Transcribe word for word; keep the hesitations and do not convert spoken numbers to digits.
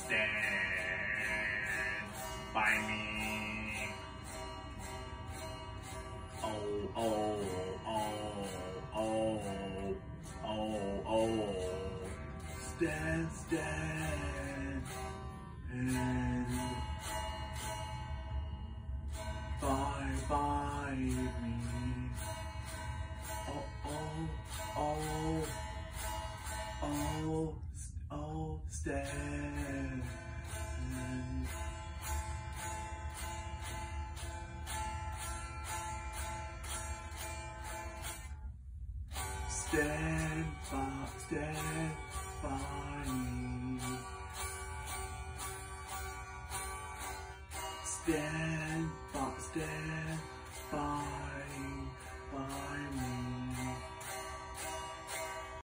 stand by me. Oh, oh, oh, oh, oh, oh. Stand, stand, and by, by me. Oh, oh, oh, oh, oh, stand. Stand by, stand by me. Stand by, stand by, by me.